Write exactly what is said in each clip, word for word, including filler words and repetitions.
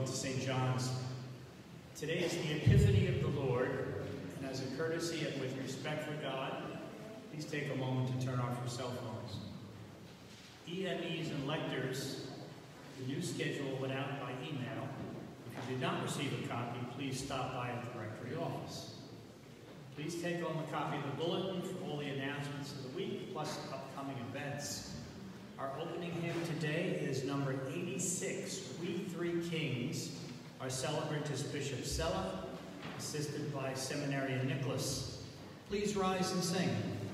to Saint John's. Today is the Epiphany of the Lord, and as a courtesy and with respect for God, please take a moment to turn off your cell phones. E M Es and lectors, the new schedule went out by email. If you did not receive a copy, please stop by at the rectory office. Please take home a copy of the bulletin for all the announcements of the week, plus upcoming events. Our opening hymn today is number eighty-six, We Three Kings. Our celebrant is Bishop Sella, assisted by Seminarian Nicholas. Please rise and sing.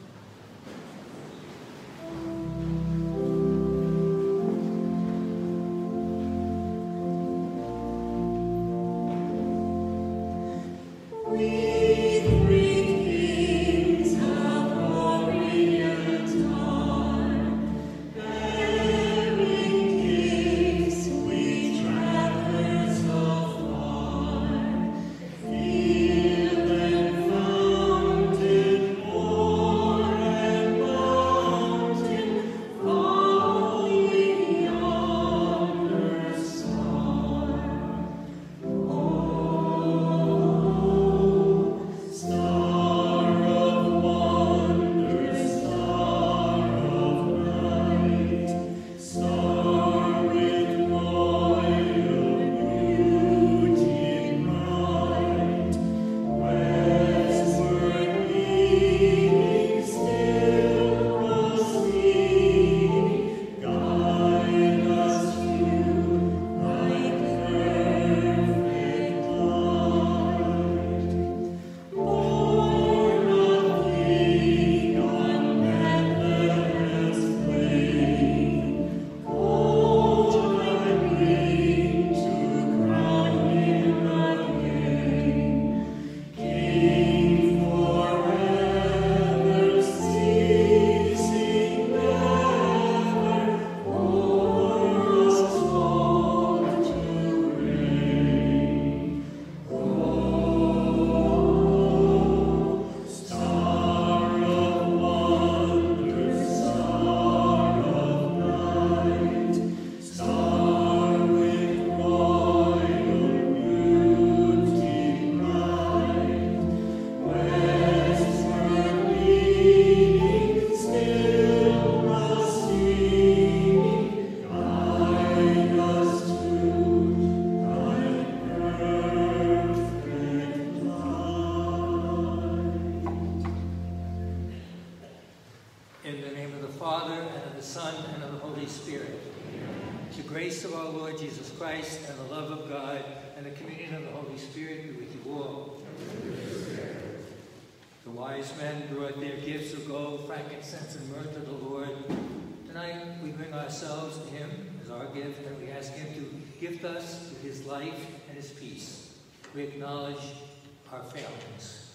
We acknowledge our failings.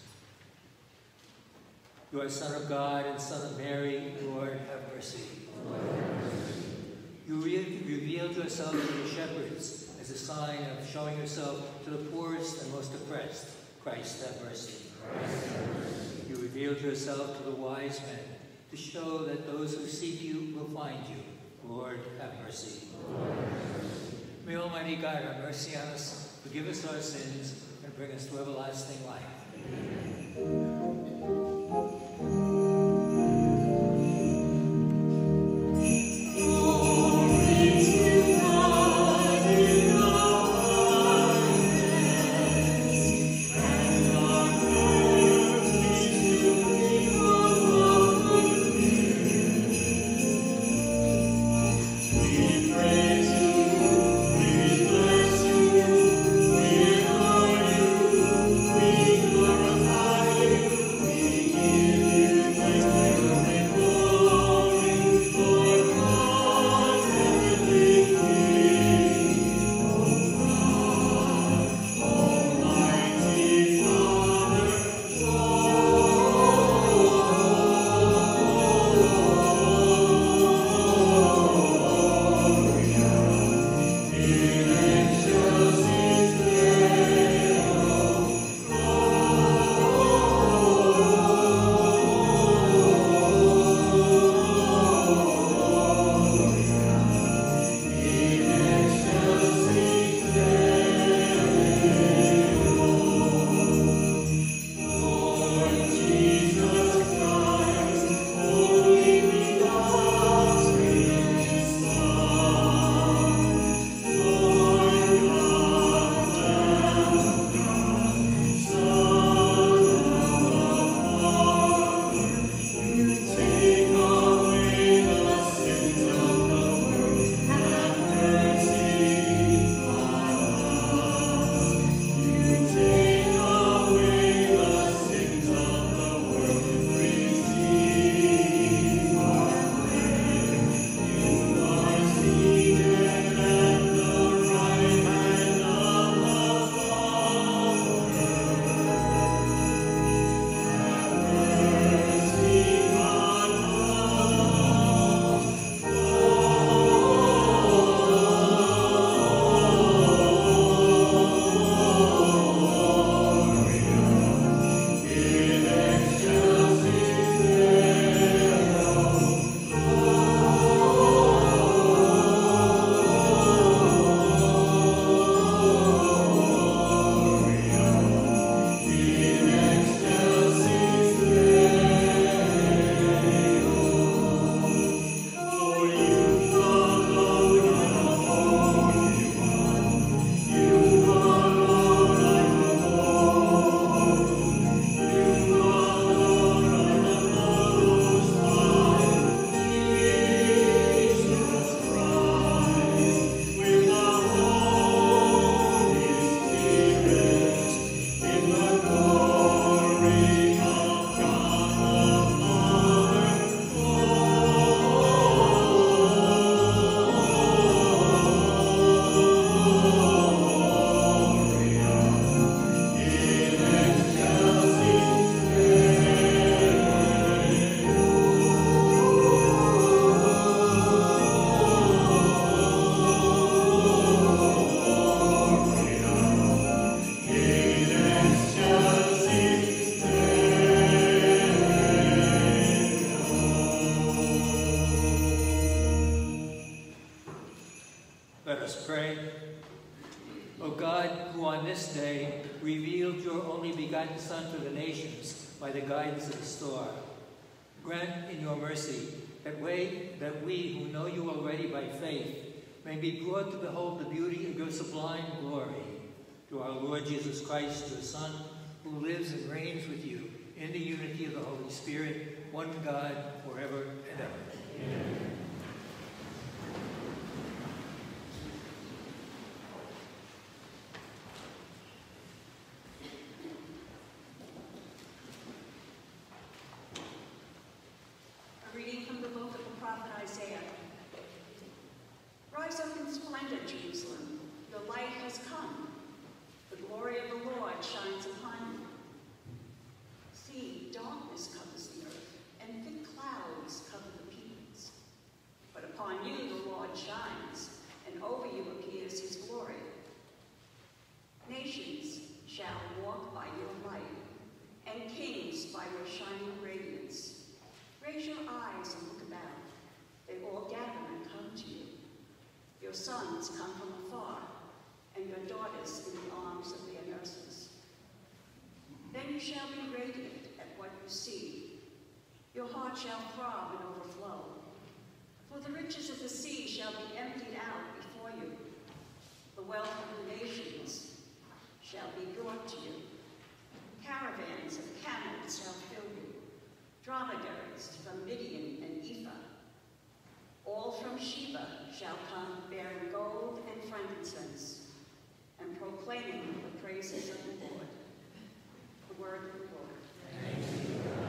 You are Son of God and Son of Mary, Lord, have mercy. Lord, have mercy. You re revealed yourself to the shepherds as a sign of showing yourself to the poorest and most oppressed. Christ, have mercy. Christ, have mercy. You revealed yourself to the wise men to show that those who seek you will find you. Lord, have mercy. Lord, have mercy. May Almighty God have mercy on us, forgive us our sins, and bring us to everlasting life. Amen. We glorify you. only begotten Son for the nations by the guidance of the star. Grant in your mercy that we, that we who know you already by faith may be brought to behold the beauty of your sublime glory. Through our Lord Jesus Christ, your Son, who lives and reigns with you in the unity of the Holy Spirit, one God, forever and ever. Amen. A reading from the book of the prophet Isaiah. Rise up in splendor, Jerusalem. Your light has come. The glory of the Lord shines upon you. See, darkness covers the earth, and thick clouds cover the peoples. But upon you the Lord shines, and over you appears his glory. Nations shall walk by your light, and kings by your shining radiance. Raise your eyes and look about. They all gather and come to you. Your sons come from afar, and your daughters in the arms of their nurses. Then you shall be radiant at what you see. Your heart shall throb and overflow. For the riches of the sea shall be emptied out before you. The wealth of the nations shall be brought to you. Caravans of camels shall fill you. Dromedaries from Midian and Ephah. All from Sheba shall come bearing gold and frankincense, and proclaiming the praises of the Lord. The word of the Lord. Thanks be to God.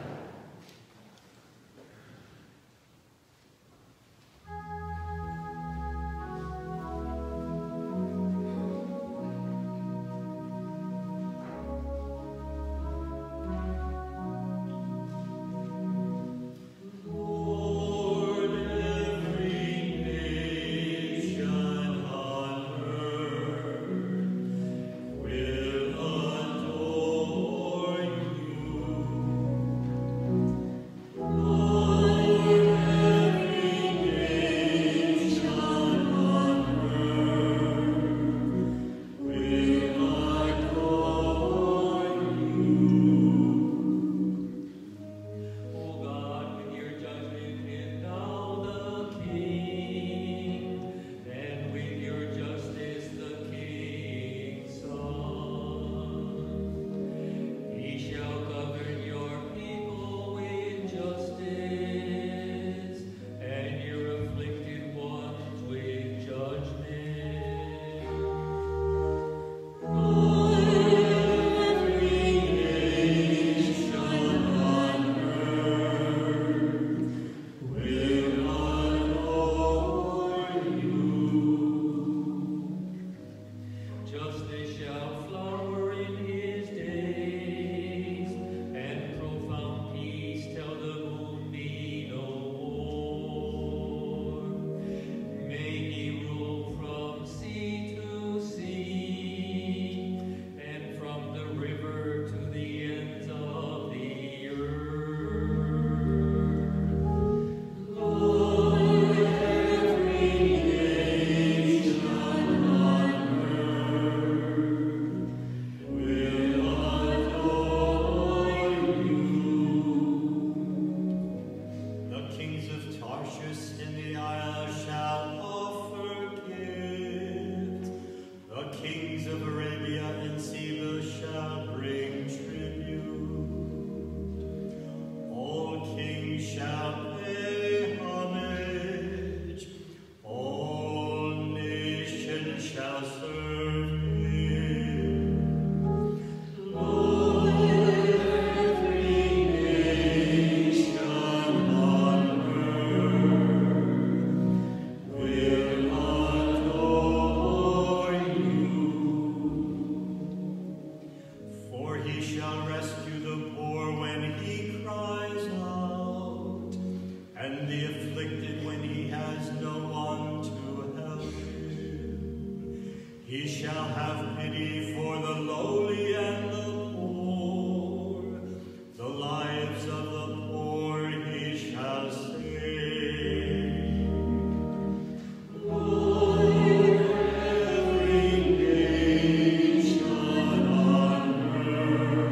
Lord, every nation on earth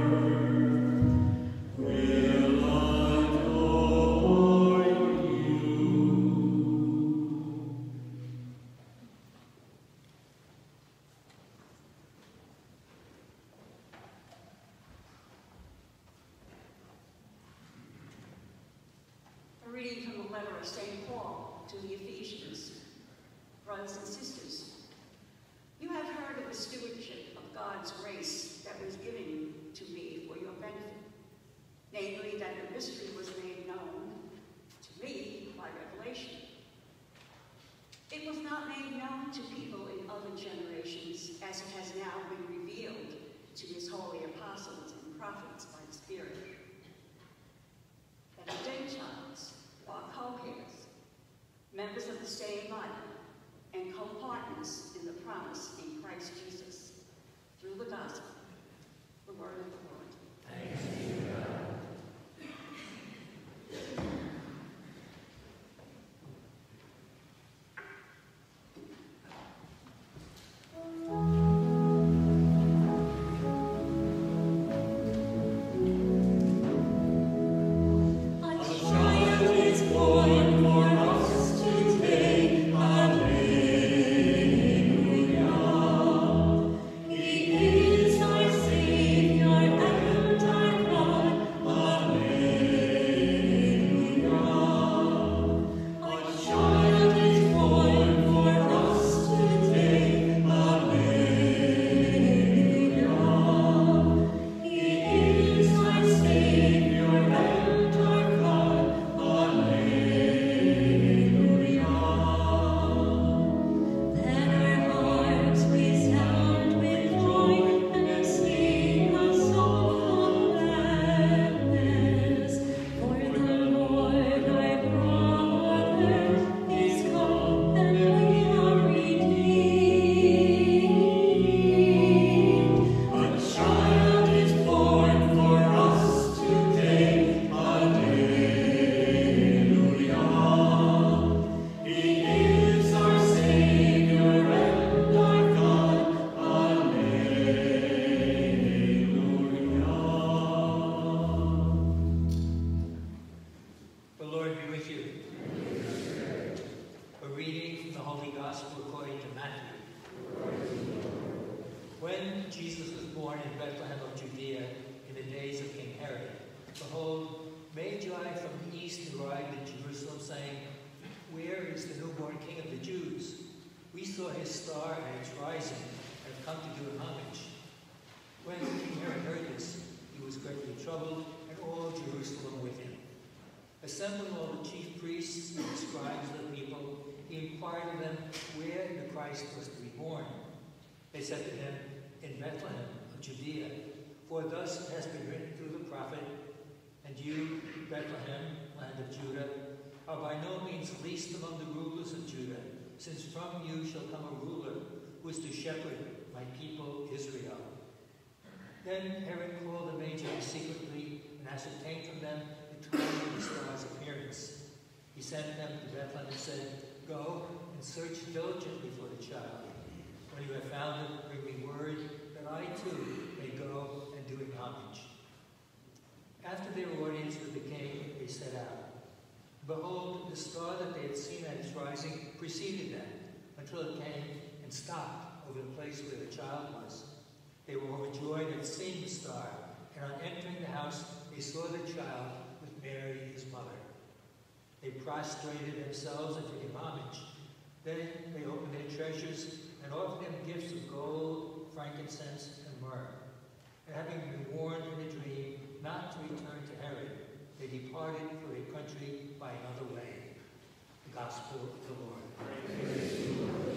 Reading from the letter of Saint Paul to the Ephesians. Brothers and sisters, you have heard of the stewardship of God's grace that was given to me for your benefit, namely that the mystery was made known to me by revelation. It was not made known to people in other generations as it has now been revealed to his holy apostles and prophets by the Spirit. That the Gentiles are co-heirs, members of the same body, and co-partners in the promise in Christ Jesus. Through the gospel, the word of the Lord. Thanks be to God. Assembling all the chief priests and scribes of the people, he inquired of them where the Christ was to be born. They said to him, in Bethlehem of Judea, for thus it has been written through the prophet, and you, Bethlehem, land of Judah, are by no means least among the rulers of Judah, since from you shall come a ruler who is to shepherd my people Israel. Then Herod called the Magi secretly and ascertained from them the time of the star's appearance. He sent them to Bethlehem and said, go and search diligently for the child. When you have found it, bring me word that I too may go and do it homage. After their audience with the king, they set out. Behold, the star that they had seen at its rising preceded them until it came and stopped over the place where the child was. They were overjoyed at seeing the star, and on entering the house, they saw the child with Mary, his mother. They prostrated themselves and did him homage. Then they opened their treasures and offered him gifts of gold, frankincense, and myrrh. And having been warned in a dream not to return to Herod, they departed for a country by another way. The Gospel of the Lord. Praise to you, Lord.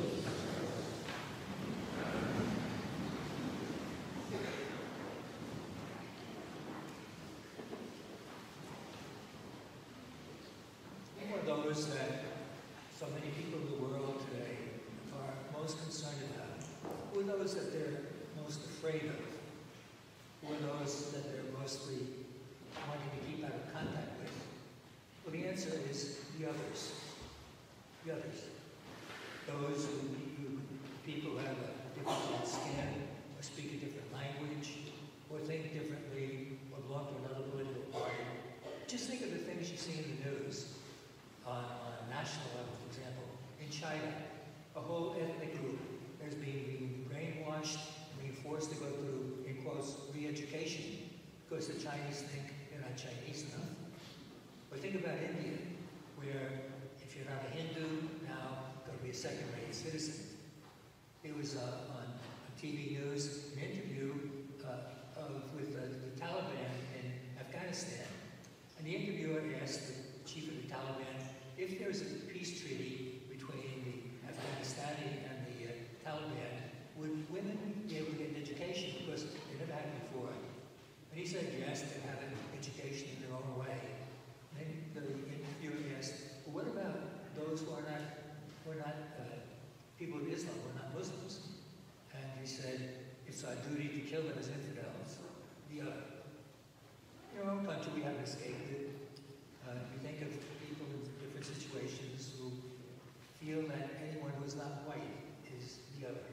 Those that so many people in the world today are most concerned about? Who are those that they're most afraid of? Who are those that they're mostly wanting to keep out of contact with? Well, the answer is the others. The others. Those who, who people have a different skin, or speak a different language, or think differently, or belong to another political party. Just think of the things you see in the news. On, on a national level, for example, in China, a whole ethnic group is being, being brainwashed and being forced to go through, in quotes, re-education because the Chinese think they're not Chinese enough. But think about India. where if you're not a Hindu, now going to be a second-rate citizen. It was uh, on, on T V news, an interview uh, of, with uh, the Taliban in Afghanistan. And the interviewer asked the chief of the Taliban if there is a peace treaty between the Afghanistani and the uh, Taliban, would women be able to get an education? Because they never had it before. And he said yes, they have an education in their own way. And then the interviewer asked, well, what about those who are not, who are not uh, people of Islam, who are not Muslims? And he said, it's our duty to kill them as infidels. The other. In our own country, we haven't escaped it. Uh, we think of people in different situations who feel that anyone who is not white is the other.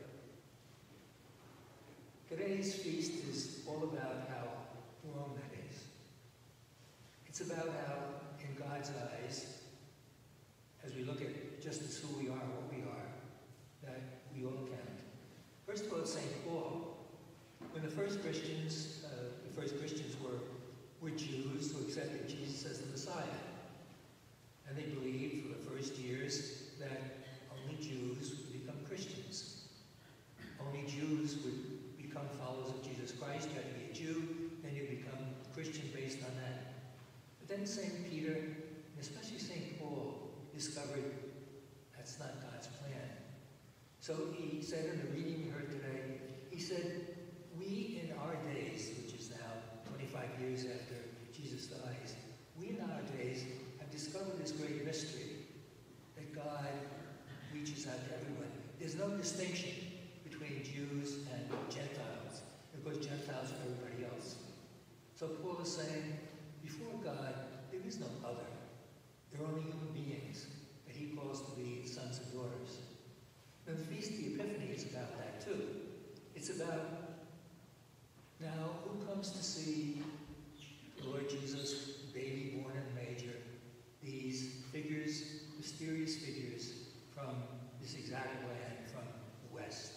Today's feast is all about how wrong that is. It's about how, in God's eyes, as we look at just as who we are, what we are, that we all count. First of all, it's Saint Paul. When the first Christians, uh, the first Christians were, were Jews who accepted Jesus as the Messiah. And they believed for the first years that only Jews would become Christians. Only Jews would become followers of Jesus Christ. You had to be a Jew, then you become Christian based on that. But then Saint Peter, and especially Saint Paul, discovered that's not God's plan. So he said in the reading we heard today, he said, we in our days, which is now twenty-five years after Jesus dies, we in our days have discovered this great mystery, that God reaches out to everyone. There's no distinction between Jews and Gentiles, because Gentiles are everybody else. So Paul is saying, before God, there is no other. They're only human beings that he calls to be sons and daughters. And the Feast of the Epiphany is about that too. It's about, now, who comes to see the Lord Jesus, baby born in a manger, these figures, mysterious figures from this exact land, from the West.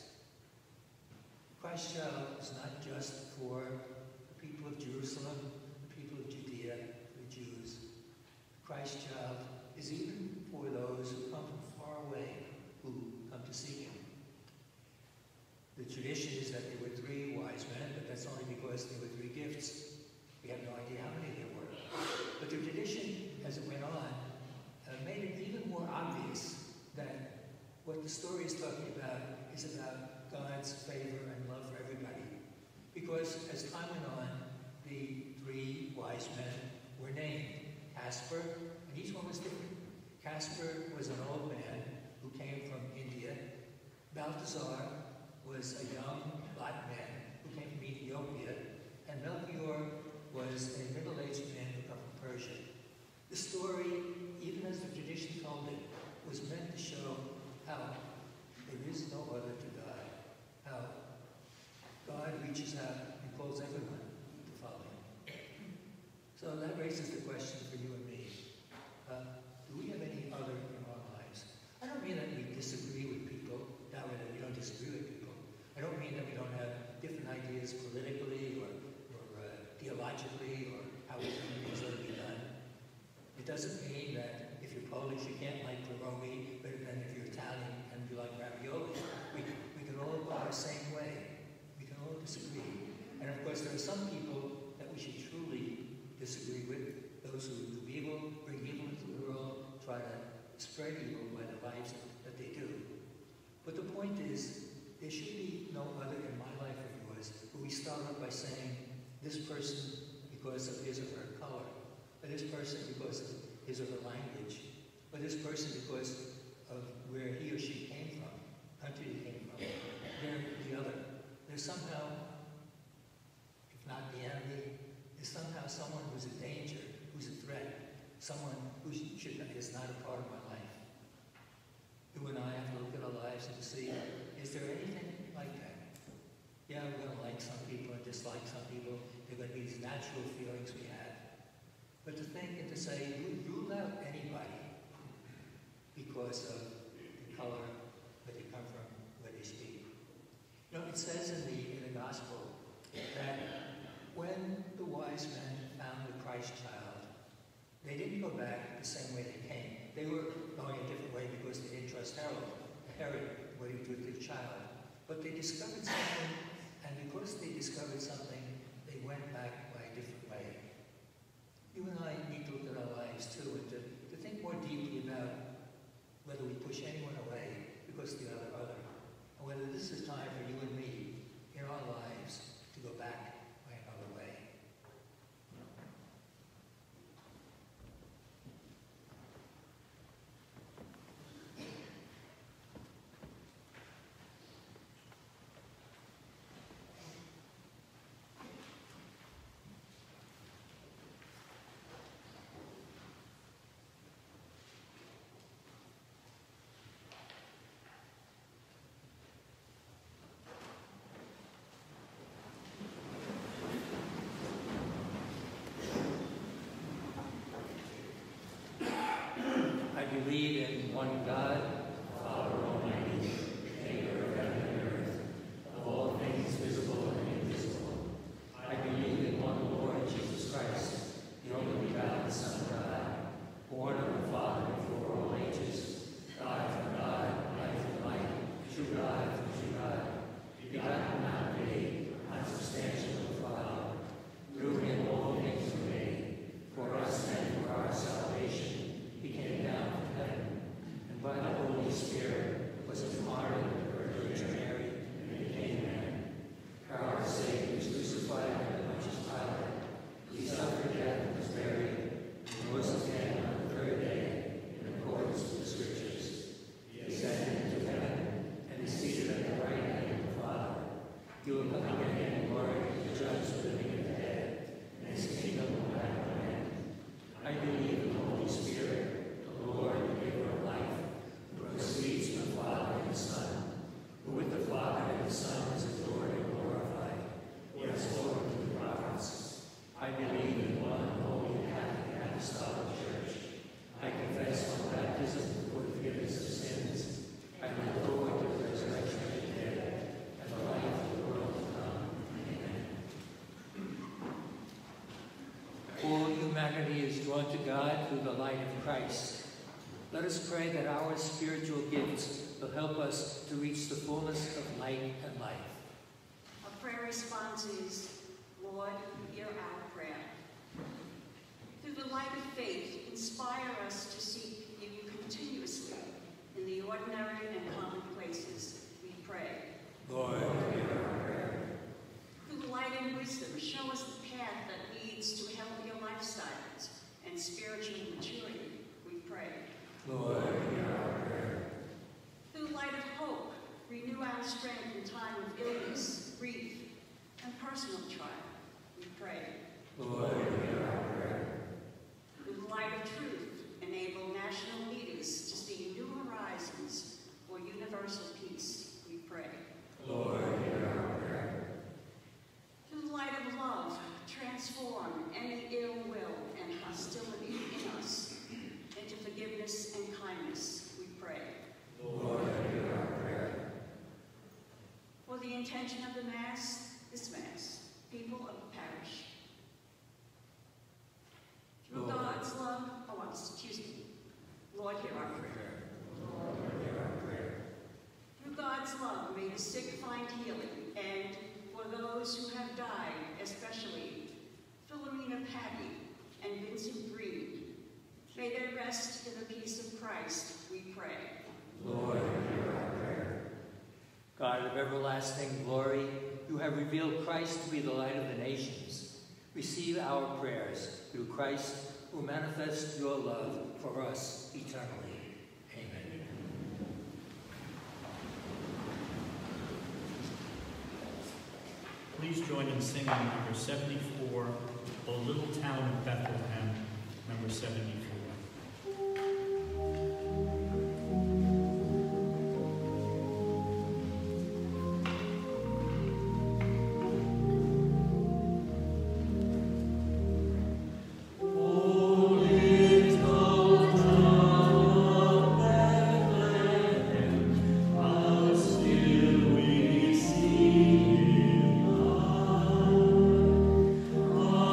Christ child is not just for the people of Jerusalem, the people of Judea, the Jews. Christ child is even for those who come from far away, who come to seek him. The tradition is that there were three wise men, but that's only because there were three gifts. We have no idea how many there were. But the tradition, as it went on, uh, made it even more obvious that what the story is talking about is about God's favor and love for everybody. Because as time went on, the three wise men were named. Casper, and each one was different. Casper was an old man who came from India. Balthazar was a young black man who came from Ethiopia. And Melchior was a middle-aged man who came from Persia. The story, even as the tradition told it, was meant to show how there is no other to God. How God reaches out and calls everyone to follow him. So that raises the question for you and me. Uh, do we have any other in our lives? I don't mean that we disagree with people, that way that we don't disagree with people. I don't mean that we don't have different ideas politically or, or uh, theologically or how we think things ought to be done. It doesn't mean that if you're Polish you can't like pierogi, but then if you're Italian and you like ravioli, we, we can all go the same way. We can all disagree. And of course there are some people that we should truly disagree with, those who do evil, bring evil into the world, try to spread evil by the lives that they do. But the point is, there should be no other in my life or yours, where we start off by saying, this person because of his or her color, or this person because of his or her language, or this person because of where he or she came from, country he came from. They're the other. They're somehow, if not the enemy, is somehow someone who's a danger, who's a threat, someone who should, is not a part of my life. You and I have to look at our lives and see, is there anything like that? Yeah, we're going to like some people and dislike some people. There are going to be these natural feelings we have. But to think and to say, you rule out anybody because of the color, where they come from, where they speak. You know, it says in the, in the Gospel that when the wise men found the Christ child, they didn't go back the same way they came. They were going a different way because they didn't trust Herod, Herod, what he would do to the child. But they discovered something, and because they discovered something, they went back by a different way. You and I need to look at our lives too, and to, to think more deeply about whether we push anyone away because they are the other, or whether this is time for you and me in our lives to go back by another way. I believe in one God, Father Almighty, maker of heaven and earth, of all things visible and invisible. I believe in one Lord Jesus Christ, the only begotten Son of God, born of the Father before all ages, God from God, light from light, true God from true God, begotten, not made, unsubstantial of the Father. Through him all things were made. For us and for our salvation, he came down from heaven, and by the Holy Spirit was incarnate of the Virgin Mary, and became man. For our sake, he was crucified under Pontius Pilate. He suffered death and was buried, and rose again on the third day, in accordance with the Scriptures. He ascended into heaven, and is seated at the right hand of the Father. He will come again in glory to judge the living and the dead, and his kingdom will have no end. I believe in the Holy Spirit, the Lord, the giver of life, who proceeds from the Father and the Son, who with the Father and the Son is adored and glorified, who has spoken to the prophets. I believe in one holy Catholic Apostolic Church. I confess one baptism for the forgiveness of sins. I look forward to the resurrection of the dead and the life of the world to come. Amen. All humanity is drawn to God through the light of Christ. Let us pray that our spiritual gifts will help us to reach the fullness of light and life. Our prayer response is, Lord, hear our prayer. Through the light of faith, inspire us to seek you continuously in the ordinary and commonplaces, we pray. Lord, hear our prayer. Through the light and wisdom, show us the path that leads to healthier lifestyles and spiritual maturity, we pray. Lord, hear our prayer. Through the light of hope, renew our strength in time of illness, grief, and personal trial, we pray. Lord, hear our prayer. Through the light of truth, enable national leaders to see new horizons for universal peace, we pray. Lord, hear our prayer. Through the light of love, transform any ill will and hostility in us into forgiveness and kindness, we pray. Lord, hear our prayer. For the intention of the Mass, this Mass, people of the parish. Through Lord. God's love, oh, excuse me. Lord, hear our prayer. Lord, hear our prayer. Through God's love, may the sick find healing, and for those who have died, especially Philomena Patty and Vincent Green, may they rest in the peace of Christ, we pray. Lord, hear our prayer. God of everlasting glory, you have revealed Christ to be the light of the nations. Receive our prayers through Christ, who manifests your love for us eternally. Amen. Please join in singing number seventy-four, O Little Town of Bethlehem, number seventy-four. Oh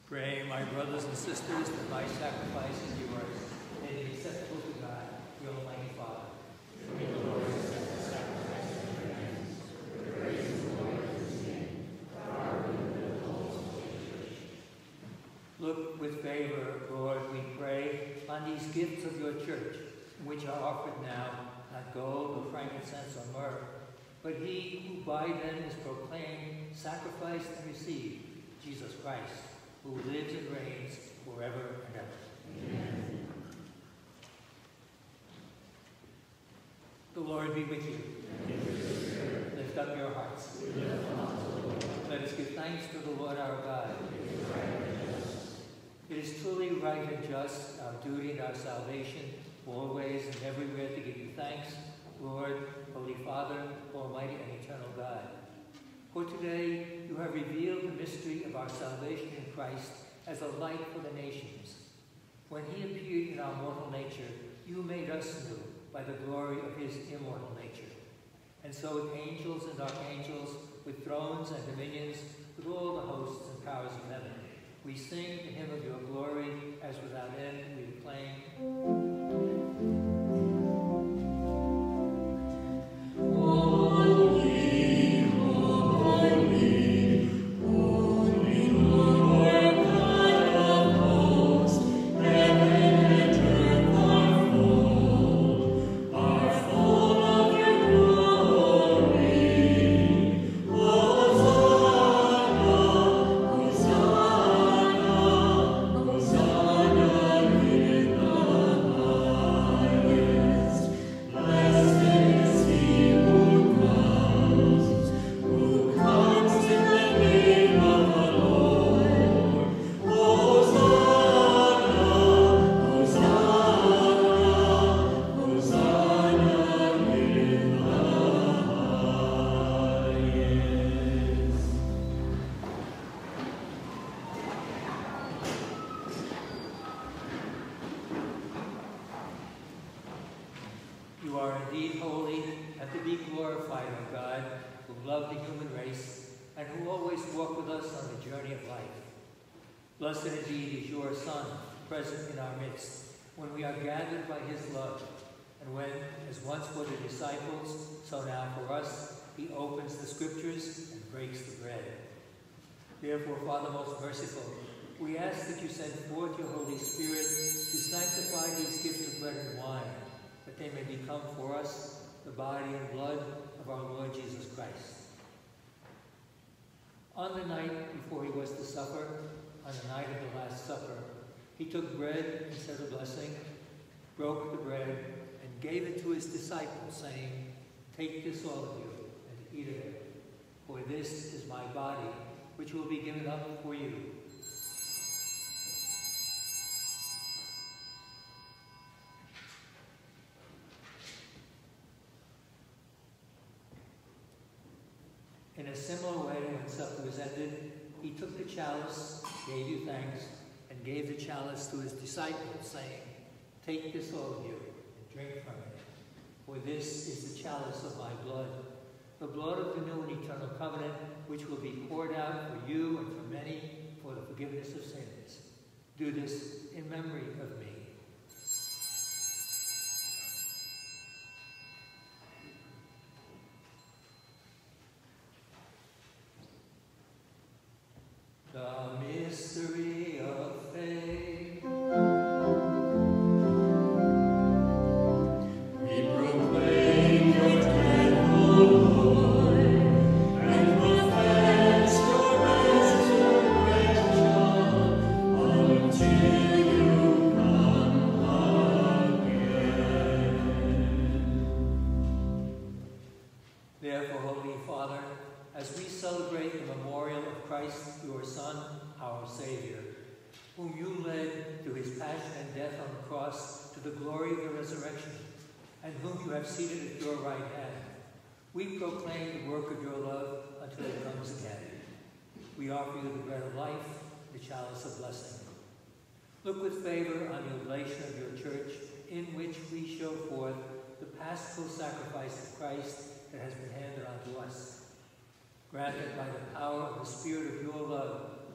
Pray, my brothers and sisters, that my sacrifice is yours, may it be acceptable to God, the Almighty Father. May the Lord accept the sacrifice of your hands, for the praise of the Lord and his name, for our good and the whole Holy Church. Look with favor, Lord, we pray, on these gifts of your church, which are offered now, not gold or frankincense or myrrh, but he who by them is proclaimed, sacrificed, and received, Jesus Christ, who lives and reigns forever and ever. Amen. The Lord be with you. Lift up your hearts. Let us give thanks to the Lord our God. It is truly right and just, our duty and our salvation, always and everywhere to give you thanks, Lord, Holy Father, Almighty and eternal God. For today you have revealed the mystery of our salvation in Christ as a light for the nations. When he appeared in our mortal nature, you made us new by the glory of his immortal nature. And so with angels and archangels, with thrones and dominions, with all the hosts and powers of heaven, we sing the hymn of your glory, as without end we acclaim. You are indeed holy, and to be glorified, O God, who love the human race, and who always walk with us on the journey of life. Blessed indeed is your Son, present in our midst, when we are gathered by his love, and when, as once for the disciples, so now for us, he opens the Scriptures and breaks the bread. Therefore, Father most merciful, we ask that you send forth your Holy Spirit to sanctify these gifts of bread and wine, that they may become for us the body and blood of our Lord Jesus Christ. On the night before he was to suffer, on the night of the Last Supper, he took bread and said a blessing, broke the bread, and gave it to his disciples, saying, "Take this, all of you, and eat of it, for this is my body, which will be given up for you." In a similar way, when supper was ended, he took the chalice, gave you thanks, and gave the chalice to his disciples, saying, "Take this, all of you, and drink from it. For this is the chalice of my blood, the blood of the new and eternal covenant, which will be poured out for you and for many for the forgiveness of sins. Do this in memory of me." The mystery of faith. We proclaim your death, O Lord, and profess your resurrection until you come again. Therefore, Holy Father, as we celebrate the memorial of Christ, your Son, our Savior, whom you led through his passion and death on the cross to the glory of the resurrection, and whom you have seated at your right hand, we proclaim the work of your love until it comes again. We offer you the bread of life, the chalice of blessing. Look with favor on the oblation of your church, in which we show forth the paschal sacrifice of Christ that has been handed on to us. Granted by the power of the Spirit of your love,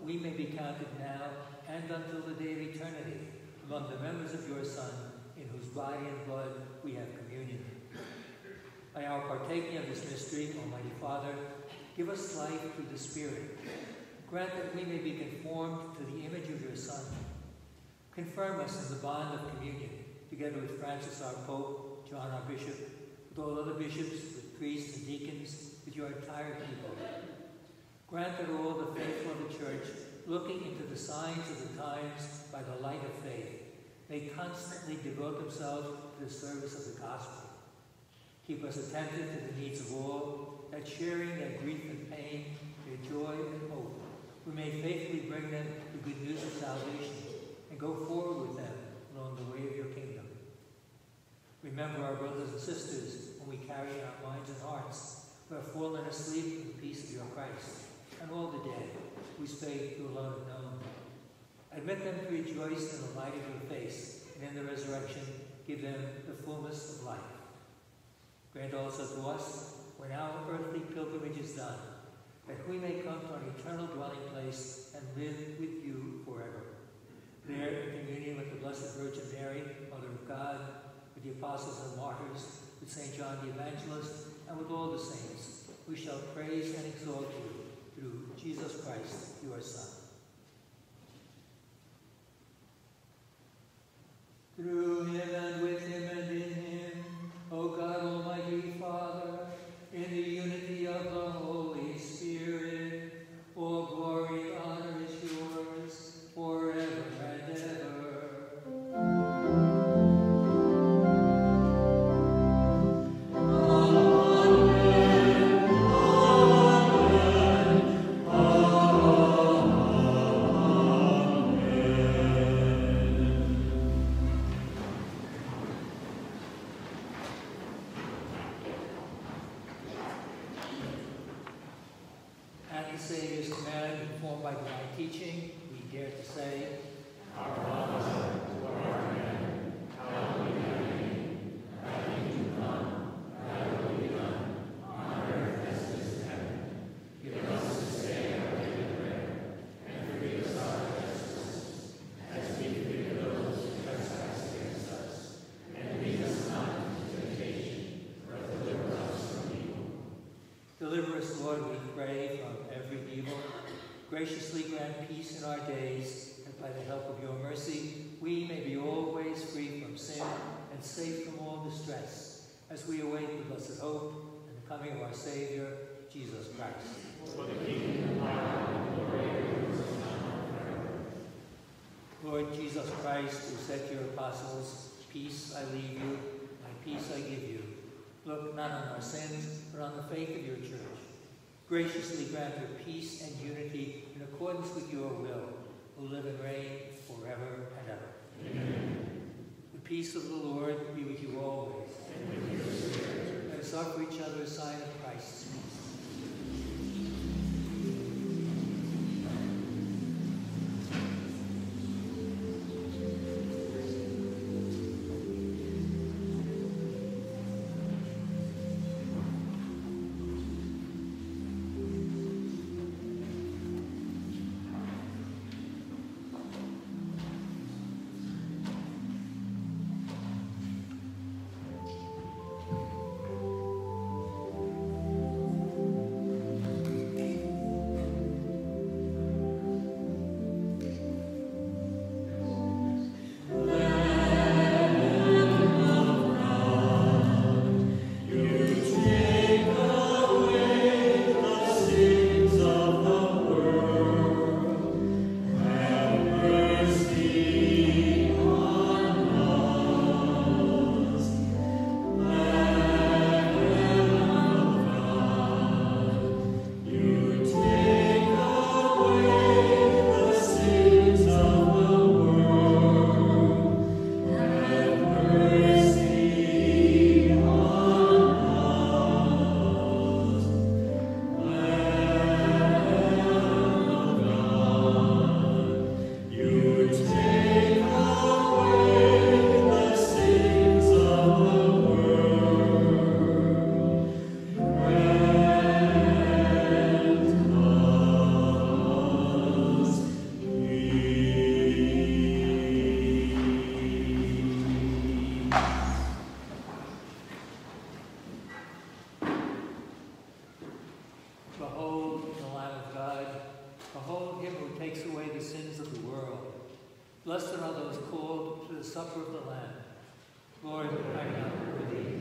we may be counted now and until the day of eternity among the members of your Son, in whose body and blood we have communion. By our partaking of this mystery, Almighty Father, give us life through the Spirit. Grant that we may be conformed to the image of your Son. Confirm us in the bond of communion, together with Francis our Pope, John our Bishop, with all other bishops, with priests and deacons, with your entire people. Grant that all the faithful of the Church, looking into the signs of the times by the light of faith, may constantly devote themselves to the service of the gospel. Keep us attentive to the needs of all, that sharing their grief and pain, their joy and hope, we may faithfully bring them the good news of salvation and go forward with them along the way of your kingdom. Remember our brothers and sisters when we carry in our minds and hearts who have fallen asleep in the peace of your Christ, and all the dead whose faith you alone have known. Admit them to rejoice in the light of your face, and in the resurrection give them the fullness of life. Grant also to us, when our earthly pilgrimage is done, that we may come to an eternal dwelling place and live with you forever. There, in communion with the Blessed Virgin Mary, Mother of God, with the apostles and martyrs, with Saint John the Evangelist, and with all the saints, we shall praise and exalt you through Jesus Christ, your Son. Through him and with him and in him, O God, Almighty Father, in the unity of the Holy Spirit, all glory and honor is yours forever and ever. At the Savior's command, informed by divine teaching, we dare to say, Our Father, who art in heaven, hallowed be thy name. Thy kingdom come, thy will be done, on earth as it is in heaven. Give us this day our daily bread, and forgive us our trespasses, as we forgive those who trespass against us. And lead us not into temptation, but deliver us from evil. Deliver us, Lord, we pray, from every evil. Graciously grant peace in our days, and by the help of your mercy, we may be always free from sin and safe from all distress, as we await the blessed hope and the coming of our Savior, Jesus Christ. For the kingdom, power, and glory are yours, now and forever. Lord Jesus Christ, who said to your apostles, "Peace I leave you, my peace I give you," look not on our sins, but on the faith of your church. Graciously grant her peace and unity in accordance with your will, who live and reign forever and ever. Amen. The peace of the Lord be with you always. And with your spirit. Let us offer each other a sign of Christ's peace. who takes away the sins of the world. Blessed are those called to the supper of the Lamb. Lord, I am not worthy.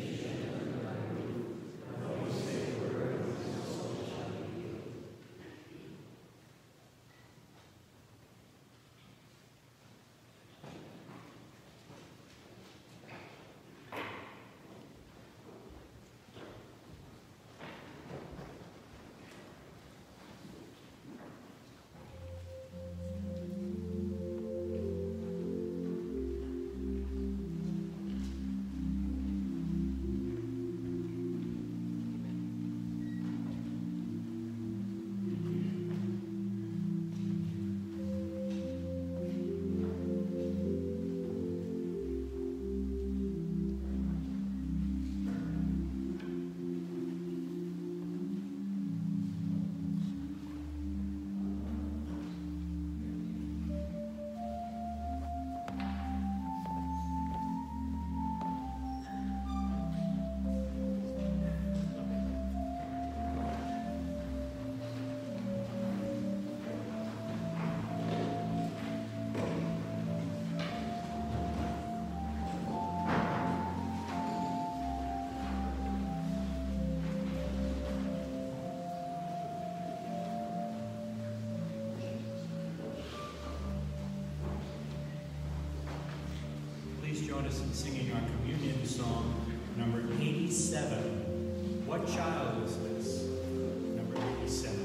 Please join us in singing our communion song, number eighty-seven. What child is this? Number eighty-seven.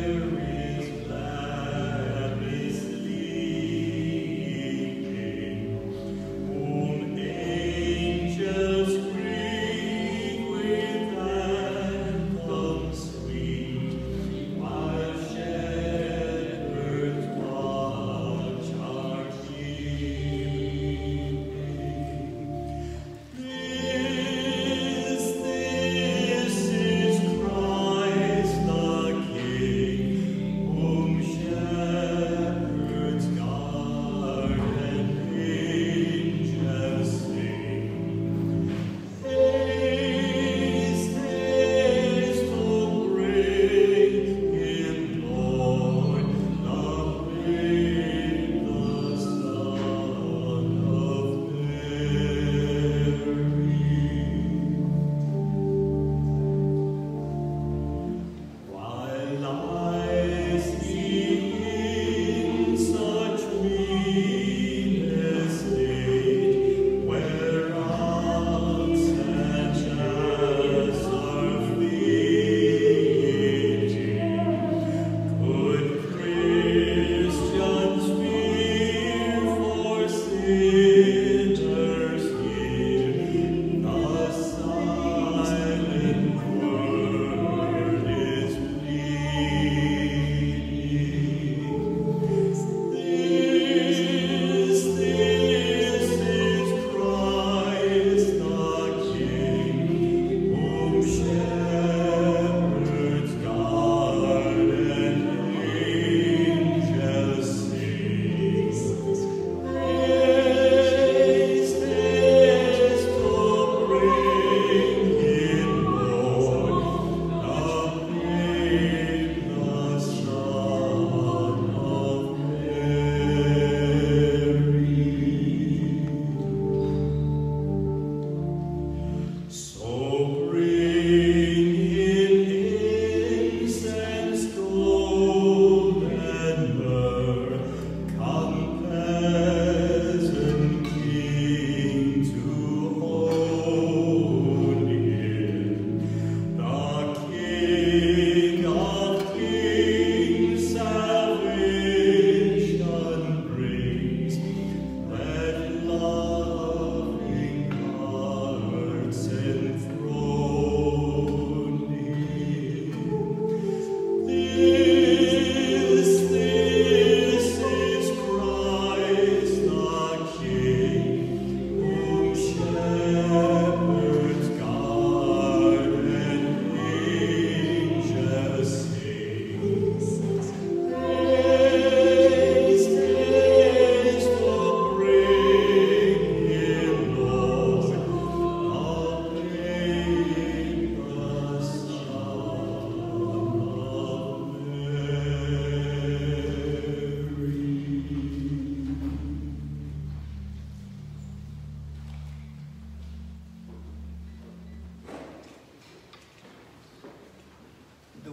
King.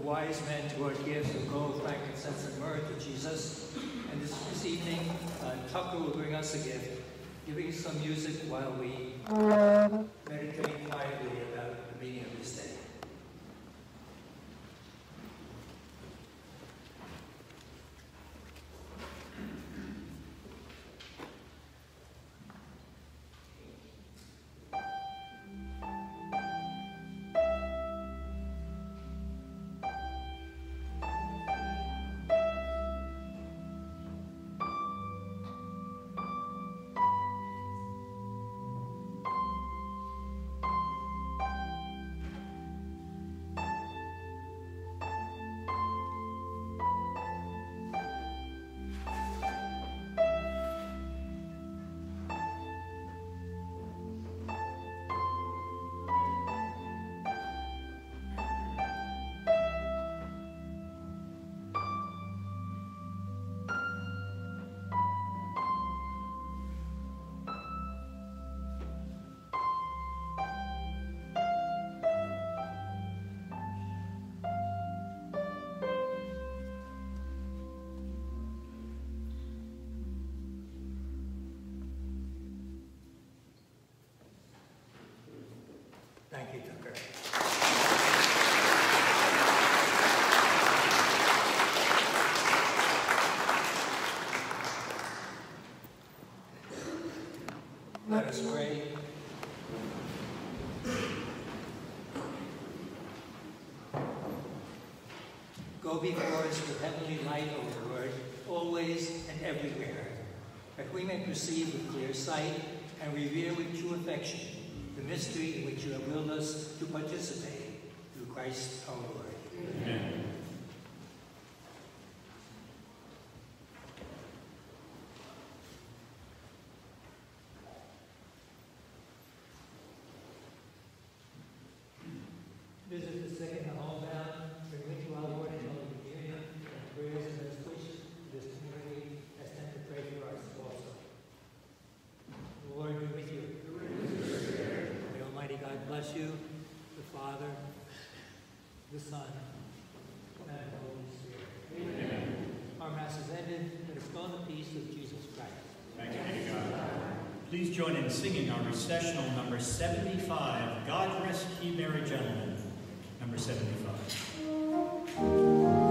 wise men brought gifts of gold, frankincense, and myrrh to Jesus. And this, this evening, uh, Tucker will bring us a gift, giving some music while we meditate quietly about the meaning of this day. Thank you, Tucker. Let us pray. Go before us with heavenly light, O Lord, always and everywhere, that we may perceive with clear sight and revere with true affection the mystery in which you have willed us to participate, through Christ our Lord. Amen. Visit the sick and the homebound, bring with you our Lord and Holy Communion, and prayers and best wishes to this community as tend to pray for us also. The Lord be with you. May Almighty God bless you, the Father, the Son, and the Holy Spirit. Amen. Our Mass is ended. Let us go in the peace of Jesus Christ. Thanks be to God. Please join in singing our recessional number seventy-five, God Rest Ye Merry Gentlemen, number seventy-five.